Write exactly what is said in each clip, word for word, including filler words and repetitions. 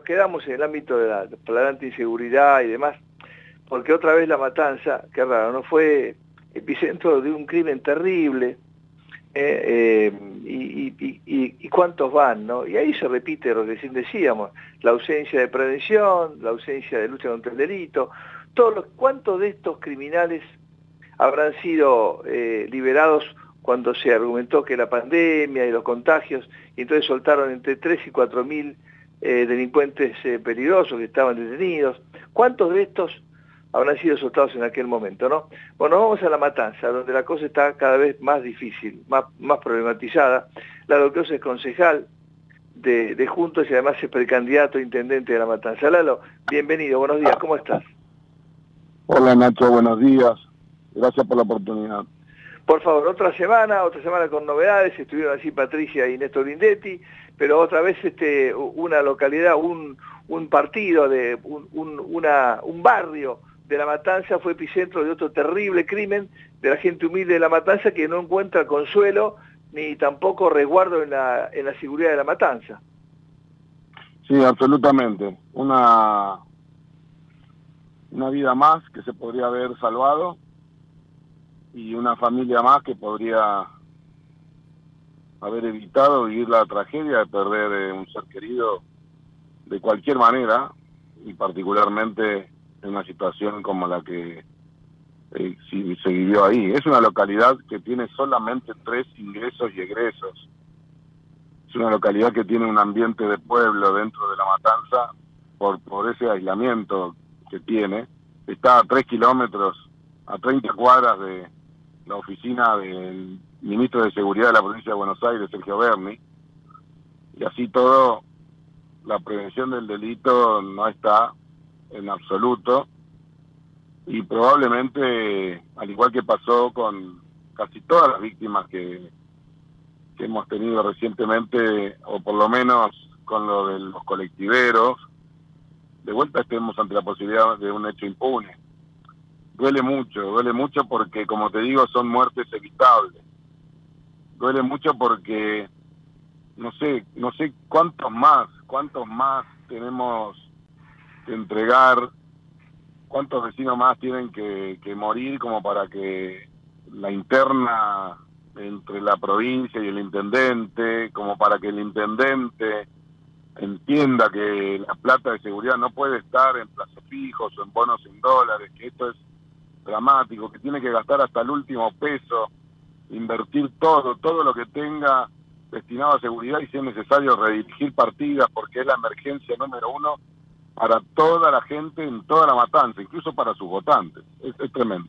quedamos en el ámbito de la flagrante inseguridad y demás, porque otra vez La Matanza, qué raro, no fue epicentro de un crimen terrible, eh, eh, y, y, y, y cuántos van, ¿no? Y ahí se repite lo que recién decíamos, la ausencia de prevención, la ausencia de lucha contra el delito, todos los, ¿cuántos de estos criminales habrán sido eh, liberados cuando se argumentó que la pandemia y los contagios, y entonces soltaron entre tres y cuatro mil eh, delincuentes eh, peligrosos que estaban detenidos? ¿Cuántos de estos habrán sido soltados en aquel momento, no? Bueno, vamos a La Matanza, donde la cosa está cada vez más difícil, más, más problematizada. Lalo Closa es concejal de, de Juntos y además es precandidato a intendente de La Matanza. Lalo, bienvenido, buenos días, ¿cómo estás? Hola Nacho, buenos días. Gracias por la oportunidad. Por favor, otra semana, otra semana con novedades, estuvieron así Patricia y Néstor Lindetti, pero otra vez este, una localidad, un, un partido, de un, un, una, un barrio de La Matanza fue epicentro de otro terrible crimen de la gente humilde de La Matanza que no encuentra consuelo ni tampoco resguardo en la, en la seguridad de La Matanza. Sí, absolutamente. Una, una vida más que se podría haber salvado y una familia más que podría haber evitado vivir la tragedia de perder eh, un ser querido de cualquier manera, y particularmente en una situación como la que eh, si, se vivió ahí. Es una localidad que tiene solamente tres ingresos y egresos. Es una localidad que tiene un ambiente de pueblo dentro de La Matanza por, por ese aislamiento que tiene. Está a tres kilómetros, a treinta cuadras de la oficina del ministro de Seguridad de la provincia de Buenos Aires, Sergio Berni, y así todo, la prevención del delito no está en absoluto, y probablemente, al igual que pasó con casi todas las víctimas que, que hemos tenido recientemente, o por lo menos con lo de los colectiveros, de vuelta estemos ante la posibilidad de un hecho impune. Duele mucho, duele mucho porque, como te digo, son muertes evitables. Duele mucho porque no sé, no sé cuántos más, cuántos más tenemos que entregar, cuántos vecinos más tienen que, que morir como para que la interna entre la provincia y el intendente, como para que el intendente entienda que la plata de seguridad no puede estar en plazos fijos o en bonos en dólares, que esto es dramático, que tiene que gastar hasta el último peso, invertir todo, todo lo que tenga destinado a seguridad, y si es necesario redirigir partidas porque es la emergencia número uno para toda la gente en toda La Matanza, incluso para sus votantes. Es, es tremendo.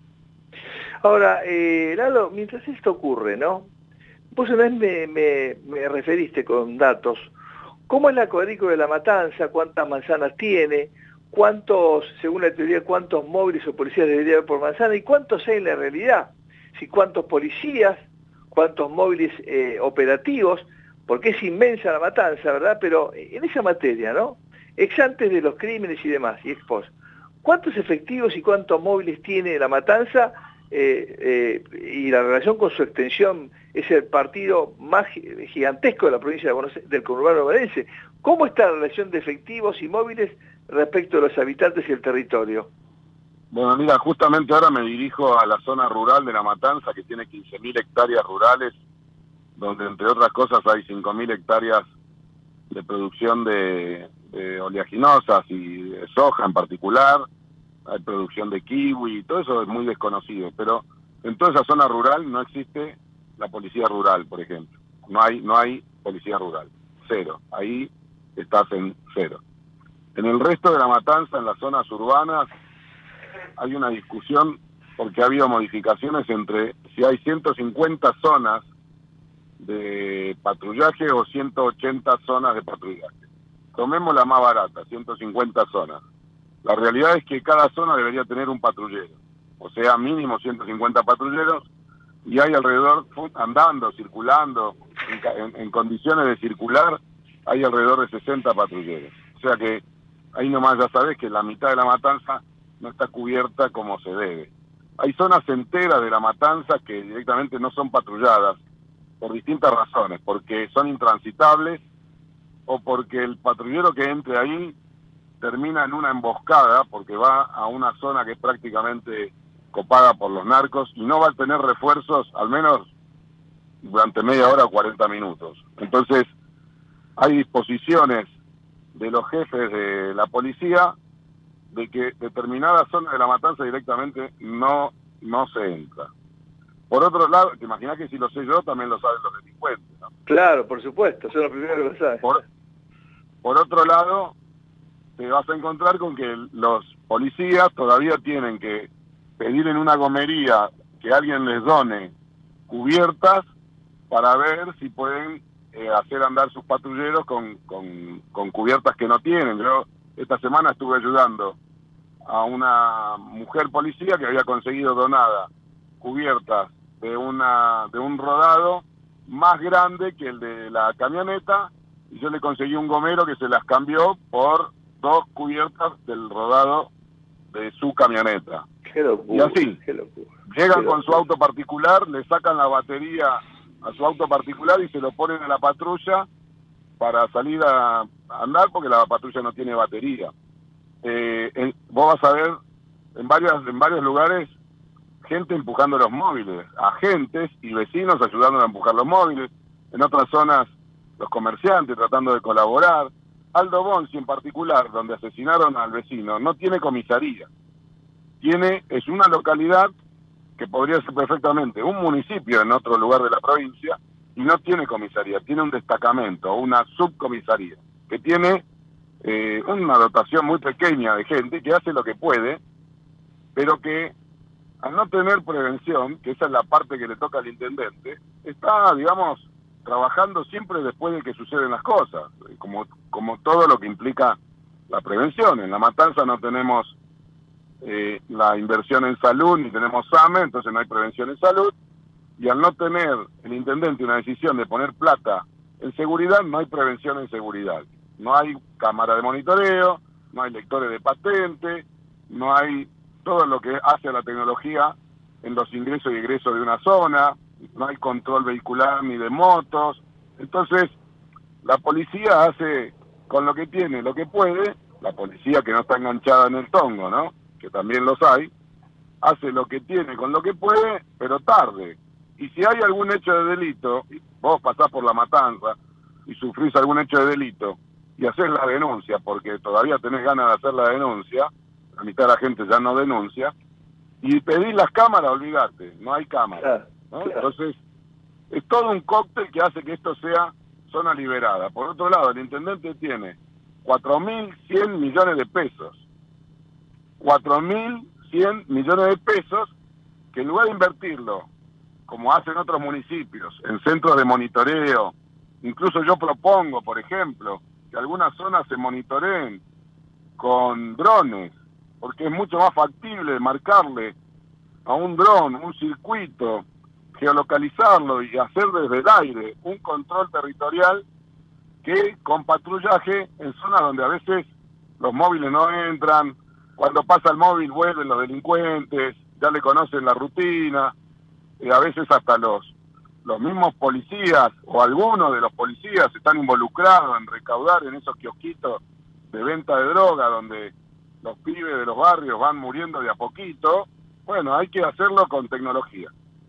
Ahora, eh, Lalo, mientras esto ocurre, ¿no? Vos una vez me, me, me referiste con datos. ¿Cómo es la cuadrícula de La Matanza? ¿Cuántas manzanas tiene? ¿Cuántos, según la teoría, cuántos móviles o policías debería haber por manzana? ¿Y cuántos hay en la realidad? Si cuántos policías, cuántos móviles eh, operativos, porque es inmensa La Matanza, ¿verdad? Pero en esa materia, ¿no? Ex antes de los crímenes y demás, y ex post, ¿cuántos efectivos y cuántos móviles tiene La Matanza? Eh, eh, y la relación con su extensión, es el partido más gigantesco de la provincia de Buenos Aires, del conurbano bonaerense. ¿Cómo está la relación de efectivos y móviles respecto a los habitantes y el territorio? Bueno, mira, justamente ahora me dirijo a la zona rural de La Matanza, que tiene quince mil hectáreas rurales, donde entre otras cosas hay cinco mil hectáreas de producción de, de oleaginosas y de soja en particular. Hay producción de kiwi, todo eso es muy desconocido, pero en toda esa zona rural no existe la policía rural, por ejemplo. No hay, no hay policía rural, cero. Ahí estás en cero. En el resto de La Matanza, en las zonas urbanas, hay una discusión porque ha habido modificaciones entre si hay ciento cincuenta zonas de patrullaje o ciento ochenta zonas de patrullaje. Tomemos la más barata, ciento cincuenta zonas. La realidad es que cada zona debería tener un patrullero, o sea, mínimo ciento cincuenta patrulleros, y hay alrededor, andando, circulando, en, en, en condiciones de circular, hay alrededor de sesenta patrulleros. O sea que ahí nomás ya sabés que la mitad de La Matanza no está cubierta como se debe. Hay zonas enteras de La Matanza que directamente no son patrulladas por distintas razones, porque son intransitables, o porque el patrullero que entre ahí termina en una emboscada, porque va a una zona que es prácticamente copada por los narcos y no va a tener refuerzos, al menos durante media hora o cuarenta minutos. Entonces, hay disposiciones de los jefes de la policía de que determinada zona de La Matanza directamente no, no se entra. Por otro lado, te imaginas que si lo sé yo, también lo saben los delincuentes, ¿no? Claro, por supuesto, son los primeros que lo saben. Por, por otro lado, te vas a encontrar con que los policías todavía tienen que pedir en una gomería que alguien les done cubiertas para ver si pueden eh, hacer andar sus patrulleros con, con, con cubiertas que no tienen. Yo esta semana estuve ayudando a una mujer policía que había conseguido donada cubiertas de una de un rodado más grande que el de la camioneta, y yo le conseguí un gomero que se las cambió por dos cubiertas del rodado de su camioneta. Qué locura, y así, qué locura, llegan qué con su locura. auto particular, le sacan la batería a su auto particular y se lo ponen a la patrulla para salir a andar porque la patrulla no tiene batería. Eh, en, vos vas a ver en varios, en varios lugares gente empujando los móviles, agentes y vecinos ayudando a empujar los móviles, en otras zonas los comerciantes tratando de colaborar. Aldo Bonzi en particular, donde asesinaron al vecino, no tiene comisaría. Tiene, es una localidad que podría ser perfectamente un municipio en otro lugar de la provincia, y no tiene comisaría, tiene un destacamento, una subcomisaría, que tiene eh, una dotación muy pequeña de gente que hace lo que puede, pero que al no tener prevención, que esa es la parte que le toca al intendente, está, digamos, trabajando siempre después de que suceden las cosas, como, como todo lo que implica la prevención. En La Matanza no tenemos eh, la inversión en salud, ni tenemos S A M E, entonces no hay prevención en salud, y al no tener el intendente una decisión de poner plata en seguridad, no hay prevención en seguridad. No hay cámara de monitoreo, no hay lectores de patente, no hay todo lo que hace a la tecnología en los ingresos y egresos de una zona, no hay control vehicular ni de motos. Entonces, la policía hace con lo que tiene, lo que puede, la policía que no está enganchada en el tongo, ¿no?, que también los hay, hace lo que tiene con lo que puede, pero tarde. Y si hay algún hecho de delito, vos pasás por La Matanza y sufrís algún hecho de delito y haces la denuncia, porque todavía tenés ganas de hacer la denuncia, la mitad de la gente ya no denuncia, y pedís las cámaras, olvídate, no hay cámaras, ¿no? Claro. Entonces, es todo un cóctel que hace que esto sea zona liberada. Por otro lado, el intendente tiene cuatro mil cien millones de pesos, cuatro mil cien millones de pesos, que en lugar de invertirlo, como hacen otros municipios, en centros de monitoreo, incluso yo propongo, por ejemplo, que algunas zonas se monitoreen con drones, porque es mucho más factible marcarle a un dron un circuito, geolocalizarlo y hacer desde el aire un control territorial que con patrullaje en zonas donde a veces los móviles no entran, cuando pasa el móvil vuelven los delincuentes, ya le conocen la rutina, y a veces hasta los, los mismos policías o algunos de los policías están involucrados en recaudar en esos kiosquitos de venta de droga donde los pibes de los barrios van muriendo de a poquito. Bueno, hay que hacerlo con tecnología.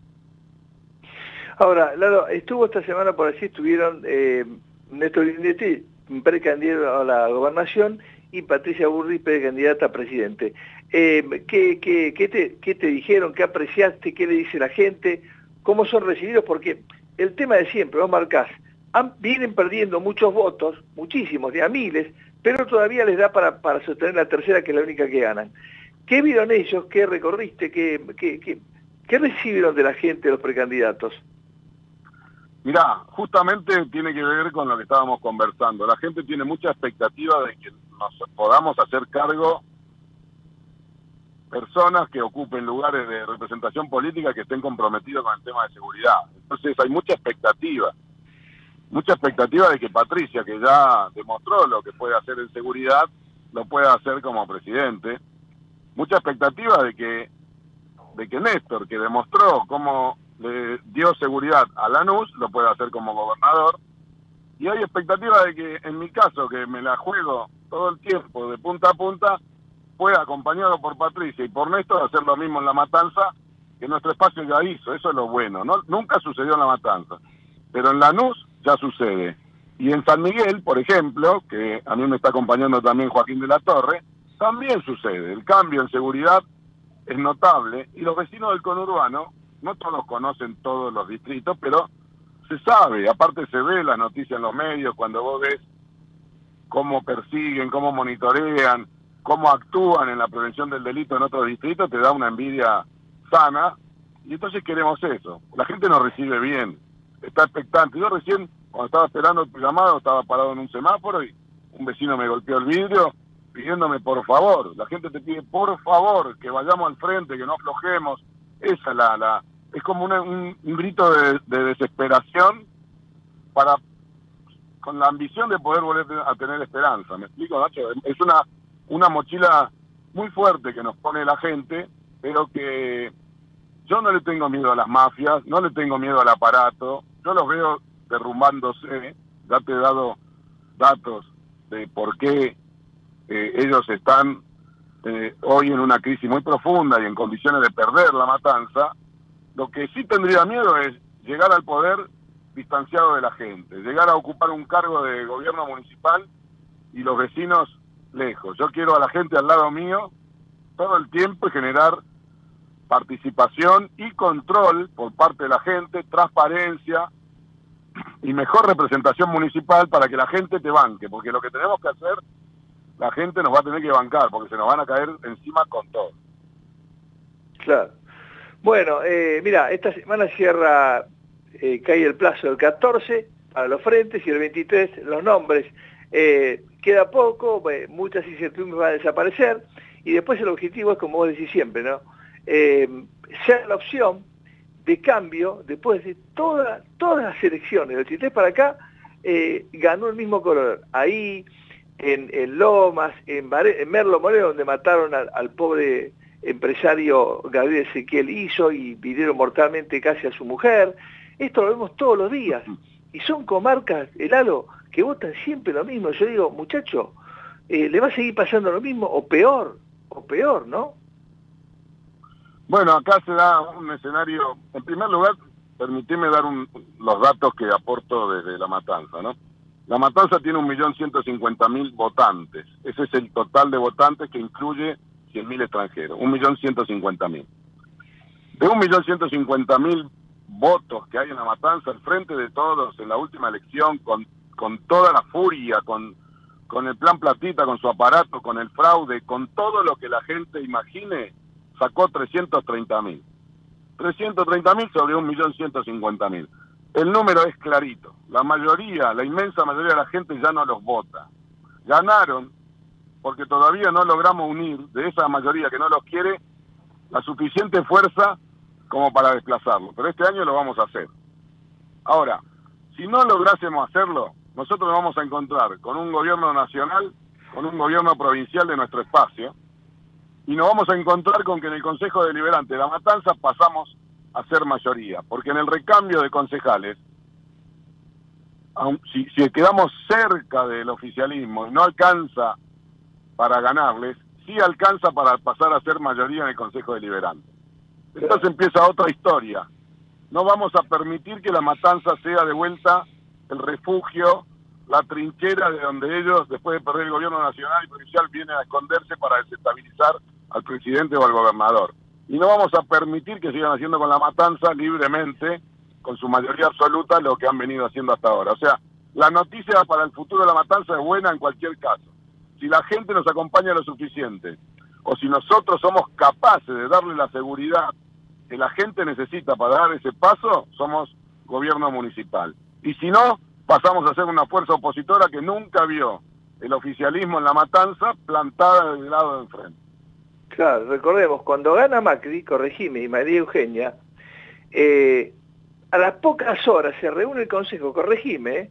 Ahora, Lalo, estuvo esta semana por allí, estuvieron eh, Néstor Grindetti, precandidato a la gobernación, y Patricia Burris, precandidata a presidente. Eh, ¿qué, qué, qué, te, ¿Qué te dijeron? ¿Qué apreciaste? ¿Qué le dice la gente? ¿Cómo son recibidos? Porque el tema de siempre, vos marcás, han, vienen perdiendo muchos votos, muchísimos, de a miles, pero todavía les da para, para sostener la tercera, que es la única que ganan. ¿Qué vieron ellos? ¿Qué recorriste? ¿Qué, qué, qué, qué recibieron de la gente los precandidatos? Mirá, justamente tiene que ver con lo que estábamos conversando. La gente tiene mucha expectativa de que nos podamos hacer cargo personas que ocupen lugares de representación política que estén comprometidos con el tema de seguridad. Entonces hay mucha expectativa. Mucha expectativa de que Patricia, que ya demostró lo que puede hacer en seguridad, lo pueda hacer como presidente. Mucha expectativa de que, de que Néstor, que demostró cómo le dio seguridad a Lanús, lo pueda hacer como gobernador. Y hay expectativa de que, en mi caso, que me la juego todo el tiempo, de punta a punta, pueda, acompañado por Patricia y por Néstor, hacer lo mismo en La Matanza, que nuestro espacio ya hizo. Eso es lo bueno. No, nunca sucedió en La Matanza, pero en Lanús ya sucede. Y en San Miguel, por ejemplo, que a mí me está acompañando también Joaquín de la Torre, también sucede. El cambio en seguridad es notable, y los vecinos del conurbano, no todos conocen todos los distritos, pero se sabe, aparte se ve la noticia en los medios, cuando vos ves cómo persiguen, cómo monitorean, cómo actúan en la prevención del delito en otros distritos, te da una envidia sana, y entonces queremos eso. La gente nos recibe bien, está expectante. Yo recién, cuando estaba esperando tu llamado, estaba parado en un semáforo y un vecino me golpeó el vidrio pidiéndome por favor. La gente te pide por favor que vayamos al frente, que no aflojemos. Esa es la... la es como una, un, un grito de, de desesperación para, con la ambición de poder volver a tener esperanza. ¿Me explico, Nacho? Es una, una mochila muy fuerte que nos pone la gente, pero que yo no le tengo miedo a las mafias, no le tengo miedo al aparato, yo los veo derrumbándose. Ya te he dado datos de por qué eh, ellos están eh, hoy en una crisis muy profunda y en condiciones de perder La Matanza. Lo que sí tendría miedo es llegar al poder distanciado de la gente, llegar a ocupar un cargo de gobierno municipal y los vecinos lejos. Yo quiero a la gente al lado mío todo el tiempo y generar participación y control por parte de la gente, transparencia y mejor representación municipal para que la gente te banque, porque lo que tenemos que hacer, la gente nos va a tener que bancar, porque se nos van a caer encima con todo. Claro. Bueno, eh, mira, esta semana cierra, eh, cae el plazo del catorce para los frentes y el veintitrés los nombres. Eh, queda poco, eh, muchas incertidumbres van a desaparecer y después el objetivo es, como vos decís siempre, ¿no? Eh, ser la opción de cambio después de toda, todas las elecciones. Del ochenta y tres para acá eh, ganó el mismo color. Ahí, en, en Lomas, en, Bare, en Merlo Moreno, donde mataron al, al pobre empresario Gabriel Ezequiel Iso y pidieron mortalmente casi a su mujer. Esto lo vemos todos los días. Y son comarcas, Lalo, que votan siempre lo mismo. Yo digo, muchacho, eh, ¿le va a seguir pasando lo mismo o peor? O peor, ¿no? Bueno, acá se da un escenario. En primer lugar, permitime dar un, los datos que aporto desde La Matanza, ¿no? La Matanza tiene un millón ciento cincuenta mil votantes. Ese es el total de votantes, que incluye cien mil extranjeros, un millón ciento cincuenta mil. De un millón ciento cincuenta mil votos que hay en La Matanza, al frente de todos en la última elección, con, con toda la furia, con, con el plan Platita, con su aparato, con el fraude, con todo lo que la gente imagine, sacó trescientos treinta mil. trescientos treinta mil sobre un millón ciento cincuenta mil. El número es clarito. La mayoría, la inmensa mayoría de la gente ya no los vota. Ganaron porque todavía no logramos unir de esa mayoría que no los quiere la suficiente fuerza como para desplazarlo. Pero este año lo vamos a hacer. Ahora, si no lográsemos hacerlo, nosotros nos vamos a encontrar con un gobierno nacional, con un gobierno provincial de nuestro espacio, y nos vamos a encontrar con que en el Consejo Deliberante de La Matanza pasamos a ser mayoría, porque en el recambio de concejales, aun, si, si quedamos cerca del oficialismo y no alcanza para ganarles, sí alcanza para pasar a ser mayoría en el Consejo Deliberante. Entonces empieza otra historia. No vamos a permitir que La Matanza sea de vuelta el refugio, la trinchera de donde ellos, después de perder el gobierno nacional y provincial, vienen a esconderse para desestabilizar al presidente o al gobernador. Y no vamos a permitir que sigan haciendo con La Matanza libremente, con su mayoría absoluta, lo que han venido haciendo hasta ahora. O sea, la noticia para el futuro de La Matanza es buena en cualquier caso. Si la gente nos acompaña lo suficiente, o si nosotros somos capaces de darle la seguridad que la gente necesita para dar ese paso, somos gobierno municipal. Y si no, pasamos a ser una fuerza opositora que nunca vio el oficialismo en La Matanza plantada del lado de enfrente. Claro, recordemos, cuando gana Macri, corregime, y María Eugenia, eh, a las pocas horas se reúne el Consejo, corregime,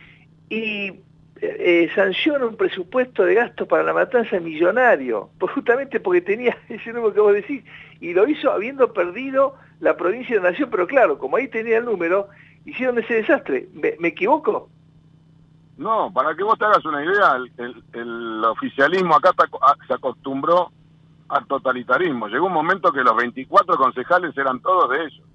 y eh, sanciona un presupuesto de gasto para La Matanza millonario, pues justamente porque tenía ese número que vos decís, y lo hizo habiendo perdido la provincia de la Nación, pero claro, como ahí tenía el número, hicieron ese desastre. ¿Me, me equivoco? No, para que vos te hagas una idea, el, el, el oficialismo acá está, se acostumbró al totalitarismo. Llegó un momento que los veinticuatro concejales eran todos de ellos.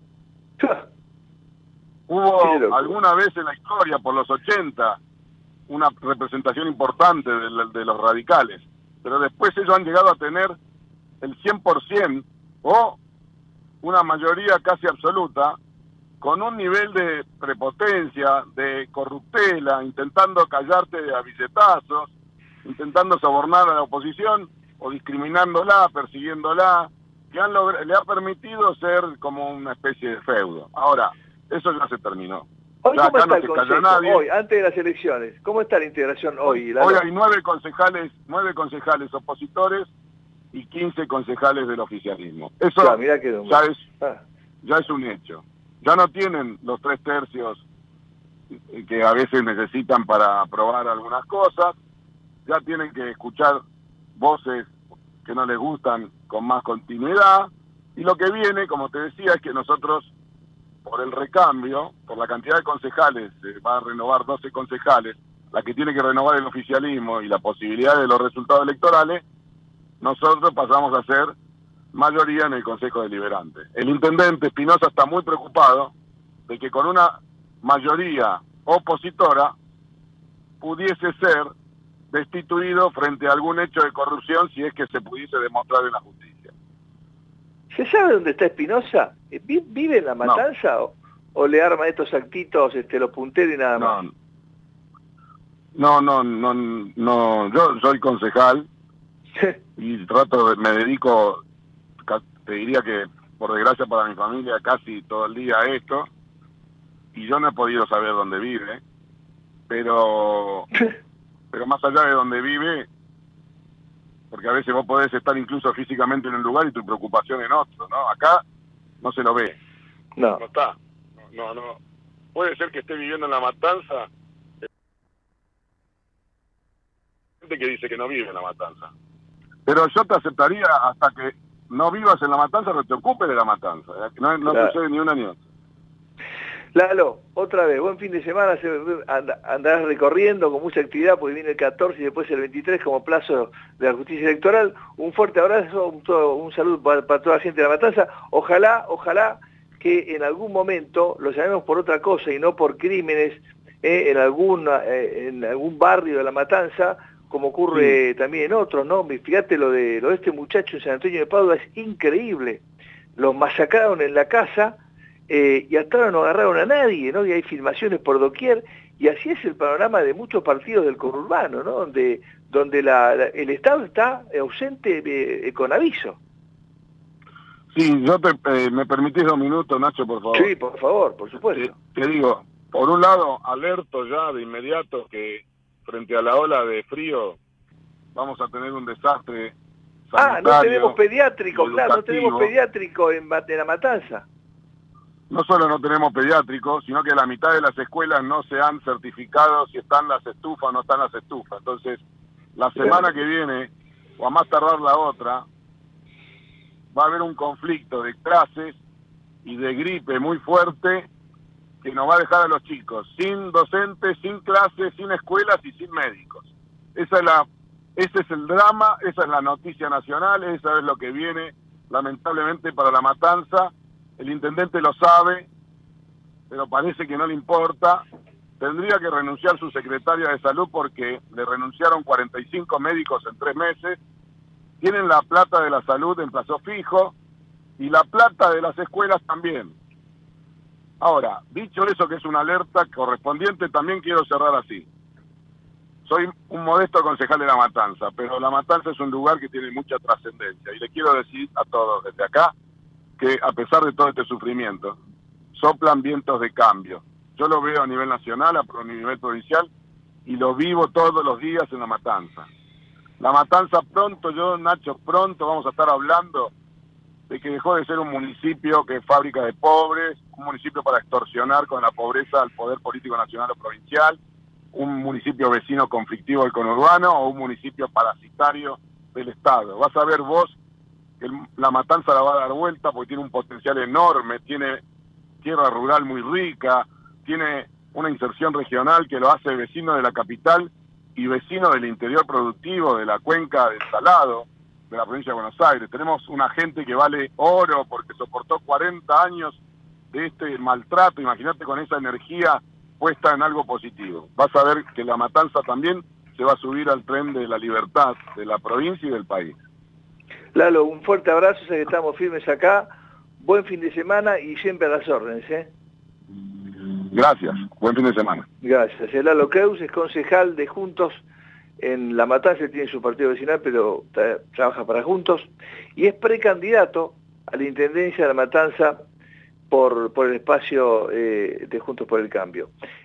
Hubo alguna vez en la historia, por los ochenta, una representación importante de, de los radicales, pero después ellos han llegado a tener el cien por ciento o una mayoría casi absoluta, con un nivel de prepotencia, de corruptela, intentando callarte a billetazos, intentando sobornar a la oposición o discriminándola, persiguiéndola, que han le ha permitido ser como una especie de feudo. Ahora, eso ya se terminó. Hoy, ya ¿cómo acá está no el se consejo, cayó nadie. hoy, antes de las elecciones? ¿Cómo está la integración hoy? Hoy hay nueve concejales, nueve concejales opositores y quince concejales del oficialismo. Eso ya, mirá que ya, es, ah. ya es un hecho. Ya no tienen los tres tercios que a veces necesitan para aprobar algunas cosas, ya tienen que escuchar voces que no les gustan con más continuidad, y lo que viene, como te decía, es que nosotros, por el recambio, por la cantidad de concejales, se va a renovar doce concejales, la que tiene que renovar el oficialismo y la posibilidad de los resultados electorales, nosotros pasamos a ser mayoría en el Consejo Deliberante. El intendente Espinosa está muy preocupado de que con una mayoría opositora pudiese ser destituido frente a algún hecho de corrupción si es que se pudiese demostrar en la justicia. ¿Se sabe dónde está Espinosa? ¿Vive en La Matanza no. o, o le arma estos actitos este, los punteros y nada más? No, no, no, no, no. Yo soy concejal y trato de, me dedico, te diría que por desgracia para mi familia, casi todo el día a esto, y yo no he podido saber dónde vive, pero pero más allá de dónde vive, porque a veces vos podés estar incluso físicamente en un lugar y tu preocupación en otro, ¿no? Acá no se lo ve. No. No está. No, no. Puede ser que esté viviendo en La Matanza. Gente que dice que no vive en La Matanza. Pero yo te aceptaría hasta que no vivas en La Matanza, no te ocupes de La Matanza. No, no claro. sucede ni una ni otra. Lalo, otra vez, buen fin de semana, andarás recorriendo con mucha actividad porque viene el catorce y después el veintitrés como plazo de la justicia electoral. Un fuerte abrazo, un, todo, un saludo para, para toda la gente de La Matanza. Ojalá, ojalá que en algún momento lo llamemos por otra cosa y no por crímenes eh, en, alguna, eh, en algún barrio de La Matanza, como ocurre sí. también en otros, ¿no? Fíjate lo de, lo de este muchacho en San Antonio de Padua, es increíble. Los masacraron en la casa. Eh, y hasta ahora no agarraron a nadie, ¿no? Y hay filmaciones por doquier, y así es el panorama de muchos partidos del conurbano, ¿no? Donde, donde la, la, el Estado está ausente eh, con aviso. Sí, yo te, eh, me permitís dos minutos, Nacho, por favor. Sí, por favor, por supuesto. Te, te digo, por un lado, alerto ya de inmediato que frente a la ola de frío vamos a tener un desastre sanitario. Ah, no tenemos pediátrico, claro, no tenemos pediátrico en, en La Matanza. No solo no tenemos pediátricos, sino que la mitad de las escuelas no se han certificado si están las estufas o no están las estufas. Entonces, la semana que viene, o a más tardar la otra, va a haber un conflicto de clases y de gripe muy fuerte que nos va a dejar a los chicos sin docentes, sin clases, sin escuelas y sin médicos. Esa es la, ese es el drama, esa es la noticia nacional, esa es lo que viene lamentablemente para La Matanza. El intendente lo sabe, pero parece que no le importa. Tendría que renunciar su secretaria de salud porque le renunciaron cuarenta y cinco médicos en tres meses. Tienen la plata de la salud en plazo fijo y la plata de las escuelas también. Ahora, dicho eso, que es una alerta correspondiente, también quiero cerrar así. Soy un modesto concejal de La Matanza, pero La Matanza es un lugar que tiene mucha trascendencia y le quiero decir a todos desde acá que a pesar de todo este sufrimiento, soplan vientos de cambio. Yo lo veo a nivel nacional, a nivel provincial, y lo vivo todos los días en La Matanza. La Matanza pronto, yo, Nacho, pronto vamos a estar hablando de que dejó de ser un municipio que es fábrica de pobres, un municipio para extorsionar con la pobreza al poder político nacional o provincial, un municipio vecino conflictivo del conurbano o un municipio parasitario del Estado. Vas a ver vos que La Matanza la va a dar vuelta porque tiene un potencial enorme, tiene tierra rural muy rica, tiene una inserción regional que lo hace vecino de la capital y vecino del interior productivo de la cuenca del Salado, de la provincia de Buenos Aires. Tenemos una gente que vale oro porque soportó cuarenta años de este maltrato. Imagínate con esa energía puesta en algo positivo. Vas a ver que La Matanza también se va a subir al tren de la libertad de la provincia y del país. Lalo, un fuerte abrazo, sé que estamos firmes acá. Buen fin de semana y siempre a las órdenes, ¿eh? Gracias, buen fin de semana. Gracias. El Lalo Creus es concejal de Juntos en La Matanza, tiene su partido vecinal, pero tra trabaja para Juntos, y es precandidato a la Intendencia de La Matanza por, por el espacio eh, de Juntos por el Cambio.